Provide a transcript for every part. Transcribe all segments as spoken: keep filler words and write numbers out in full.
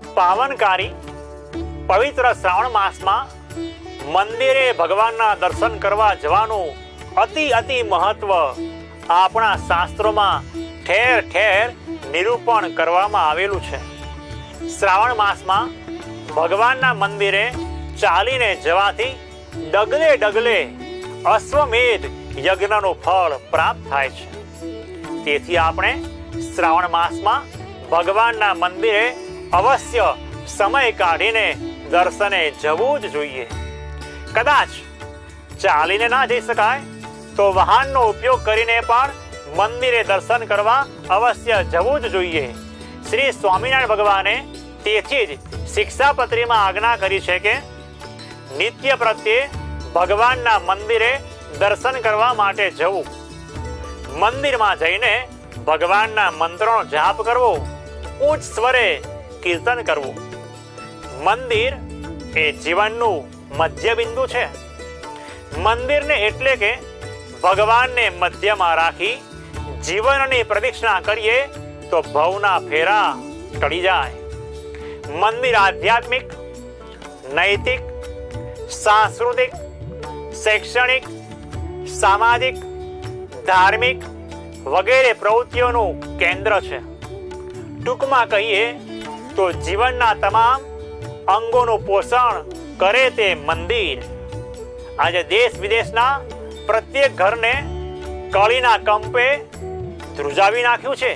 પાવનકારી પવિત્ર શ્રાવણ માસમાં મંદિરે ભગવાનના દર્શન કરવા જવાનું અતિ અતિ મહત્વ આપણા શાસ્ત્રોમાં ઠેર ઠેર નિરૂપણ કરવામાં આવેલું છે. શ્રાવણ માસમાં ભગવાનના મંદિરે ચાલીને જવાથી ડગલે ડગલે અશ્વમેધ યજ્ઞનું ફળ પ્રાપ્ત થાય છે. તેથી આપણે શ્રાવણ માસમાં ભગવાનના મંદિરે અવશ્ય સમય કાઢીને દર્શને જવું જ જોઈએ. કદાચ ચાલીને ના જઈ શકાય તો વાહનનો ઉપયોગ કરીને પણ મંદિરે દર્શન કરવા અવશ્ય જવું જ જોઈએ. શ્રી સ્વામિનારાયણ ભગવાને તેથી જ શિક્ષાપત્રીમાં આજ્ઞા કરી છે કે નિત્ય પ્રત્યે ભગવાનના મંદિરે દર્શન કરવા માટે જવું, મંદિરમાં જઈને ભગવાનના મંત્રનો જાપ કરવો, ઉચ્ચ સ્વરે કીર્તન કરવું. મંદિર એ જીવનનું મધ્ય બિંદુ છે. મંદિરને એટલે કે ભગવાનને મધ્યમાં રાખી જીવનની પ્રદક્ષિણા કરીએ તો ભવના ફેરા ટળી જાય. મંદિર આધ્યાત્મિક, નૈતિક, સાંસ્કૃતિક, શૈક્ષણિક, સામાજિક, ધાર્મિક વગેરે પ્રવૃત્તિઓનું કેન્દ્ર છે. ટૂંકમાં કહીએ તો જીવનના તમામ અંગોનું પોષણ કરે તે મંદિર. આજે દેશ વિદેશના પ્રત્યેક ઘરને કળીના કંપે ધ્રુજાવી નાખ્યું છે.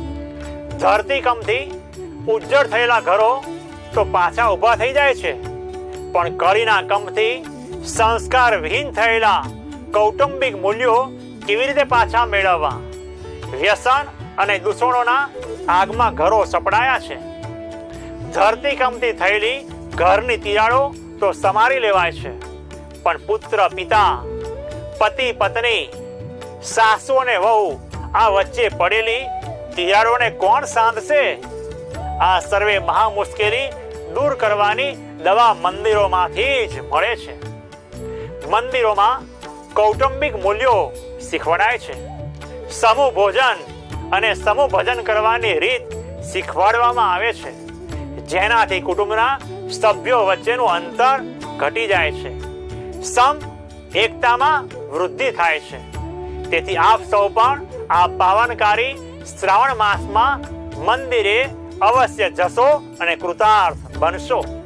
ધરતીકંપથી ઉજ્જડ થયેલા ઘરો તો પાછા ઊભા થઈ જાય છે, પણ કળીના કંપથી સંસ્કાર વિહીન થયેલા કૌટુંબિક મૂલ્યો કેવી રીતે પાછા મેળવવા? વ્યસન અને દૂષણોના આગમાં ઘરો સપડાયા છે. ધરતીકંપથી થયેલી ઘરની તિરાડો તો સમારી લેવાય છે, પણ પુત્ર પિતા, પતિ પત્ની, સાસુ અને વહુ આ વચ્ચે પડેલી તિરાડોને કોણ સાંધશે? આ સર્વે મહા મુશ્કેલી દૂર કરવાની દવા મંદિરોમાંથી જ મળે છે. મંદિરોમાં કૌટુંબિક મૂલ્યો શીખવાડાય છે. સમૂહ ભોજન અને સમૂહ ભજન કરવાની રીત શીખવાડવામાં આવે છે, જેનાથી કુટુંબના સભ્યો વચ્ચેનું અંતર ઘટી જાય છે, સમ એકતામાં વૃદ્ધિ થાય છે. તેથી આપ સૌ પણ આ પાવનકારી શ્રાવણ માસમાં મંદિરે અવશ્ય જશો અને કૃતાર્થ બનશો.